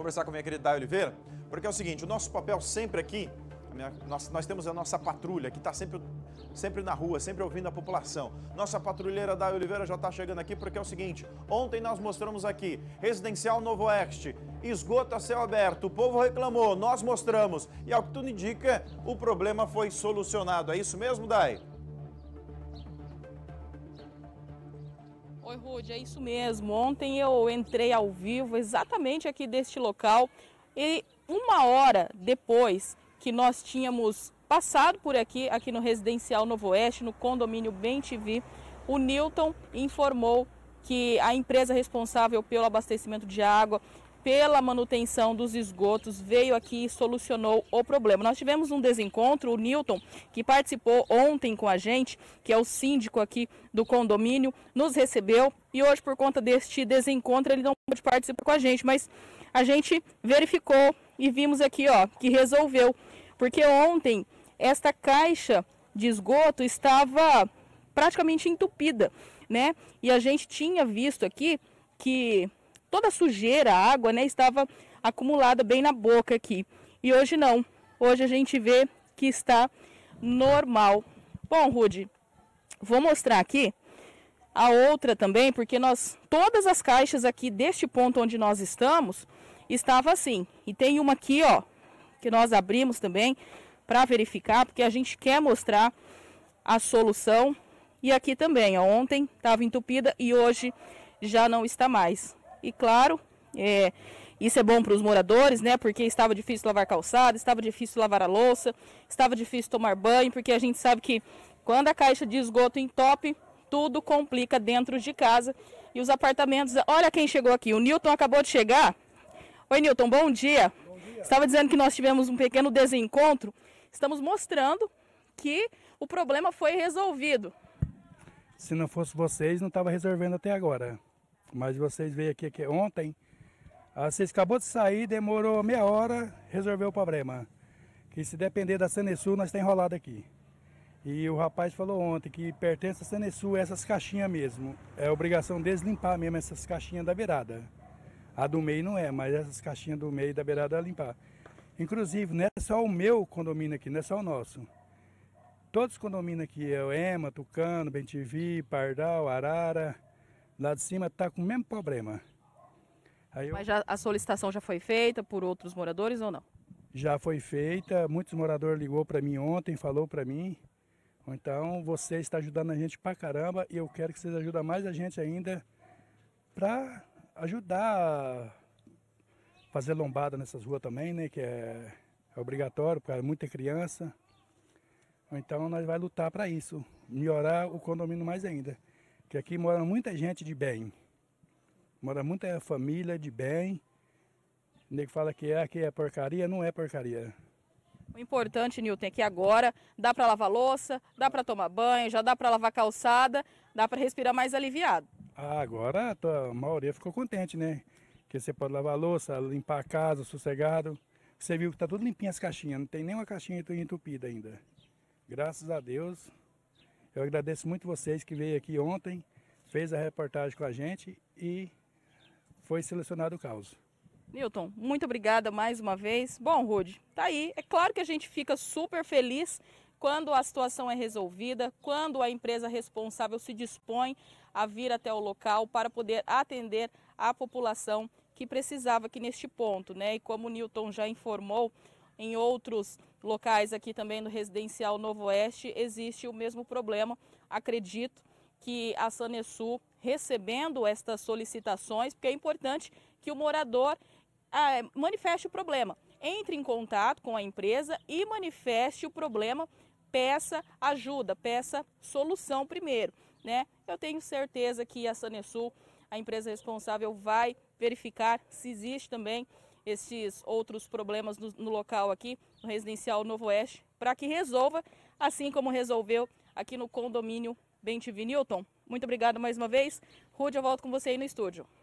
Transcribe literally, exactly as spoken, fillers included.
conversar com a minha querida Day Oliveira, porque é o seguinte, o nosso papel sempre aqui, a minha, nós, nós temos a nossa patrulha, que está sempre, sempre na rua, sempre ouvindo a população. Nossa patrulheira Day Oliveira já está chegando aqui, porque é o seguinte, ontem nós mostramos aqui, Residencial Novo Oeste, esgoto a céu aberto, o povo reclamou, nós mostramos, e ao que tudo indica, o problema foi solucionado. É isso mesmo, Day? Oi, Rude, é isso mesmo. Ontem eu entrei ao vivo exatamente aqui deste local e uma hora depois que nós tínhamos passado por aqui, aqui no Residencial Novo Oeste, no condomínio Bem T V, o Newton informou que a empresa responsável pelo abastecimento de água, pela manutenção dos esgotos, veio aqui e solucionou o problema. Nós tivemos um desencontro, o Newton, que participou ontem com a gente, que é o síndico aqui do condomínio, nos recebeu e hoje, por conta deste desencontro, ele não pôde participar com a gente, mas a gente verificou e vimos aqui, ó, que resolveu, porque ontem esta caixa de esgoto estava praticamente entupida, né? E a gente tinha visto aqui que toda a sujeira, a água, né, estava acumulada bem na boca aqui. E hoje não. Hoje a gente vê que está normal. Bom, Rude, vou mostrar aqui a outra também, porque nós, todas as caixas aqui deste ponto onde nós estamos, estava assim. E tem uma aqui, ó, que nós abrimos também para verificar, porque a gente quer mostrar a solução. E aqui também, ó, ontem estava entupida e hoje já não está mais. E claro, é, isso é bom para os moradores, né? Porque estava difícil lavar calçada, estava difícil lavar a louça, estava difícil tomar banho, porque a gente sabe que quando a caixa de esgoto entope, tudo complica dentro de casa. E os apartamentos... Olha quem chegou aqui, o Newton acabou de chegar. Oi, Newton, bom dia. Bom dia. Estava dizendo que nós tivemos um pequeno desencontro. Estamos mostrando que o problema foi resolvido. Se não fosse vocês, não estava resolvendo até agora. Mas vocês veio aqui, aqui ontem, ah, vocês acabou de sair, demorou meia hora, resolveu o problema. Que se depender da Sanesul, nós está enrolado aqui. E o rapaz falou ontem que pertence à Sanesul essas caixinhas mesmo. É obrigação deles limpar mesmo essas caixinhas da beirada. A do meio não é, mas essas caixinhas do meio e da beirada é limpar. Inclusive, não é só o meu condomínio aqui, não é só o nosso. Todos os condomínios aqui, é o Ema, Tucano, Bem T V, Pardal, Arara... Lá de cima está com o mesmo problema. Aí eu... Mas já, a solicitação já foi feita por outros moradores ou não? Já foi feita, muitos moradores ligou para mim ontem, falou para mim. Então você está ajudando a gente pra caramba e eu quero que vocês ajudem mais a gente ainda para ajudar a fazer lombada nessas ruas também, né? Que é, é obrigatório, porque é muita criança. Então nós vamos lutar para isso, melhorar o condomínio mais ainda. Que aqui mora muita gente de bem, mora muita família de bem. O nego fala que é, aqui é porcaria, não é porcaria. O importante, Newton, é que agora dá para lavar louça, dá para tomar banho, já dá para lavar calçada, dá para respirar mais aliviado. Ah, agora a, tua, a maioria ficou contente, né? Que você pode lavar louça, limpar a casa, sossegado. Você viu que tá tudo limpinho as caixinhas, não tem nenhuma caixinha entupida ainda. Graças a Deus. Eu agradeço muito vocês que veio aqui ontem, fez a reportagem com a gente e foi selecionado o caso. Newton, muito obrigada mais uma vez. Bom, Rude, tá aí. É claro que a gente fica super feliz quando a situação é resolvida, quando a empresa responsável se dispõe a vir até o local para poder atender a população que precisava aqui neste ponto, né? E como o Newton já informou, em outros locais aqui também no Residencial Novo Oeste existe o mesmo problema. Acredito que a Sanesul, recebendo estas solicitações, porque é importante que o morador ah, manifeste o problema, entre em contato com a empresa e manifeste o problema, peça ajuda, peça solução primeiro, né? Eu tenho certeza que a Sanesul, a empresa responsável, vai verificar se existe também esses outros problemas no, no local aqui, no Residencial Novo Oeste, para que resolva, assim como resolveu aqui no condomínio Bem T V. Newton, muito obrigada mais uma vez. Rude, eu volto com você aí no estúdio.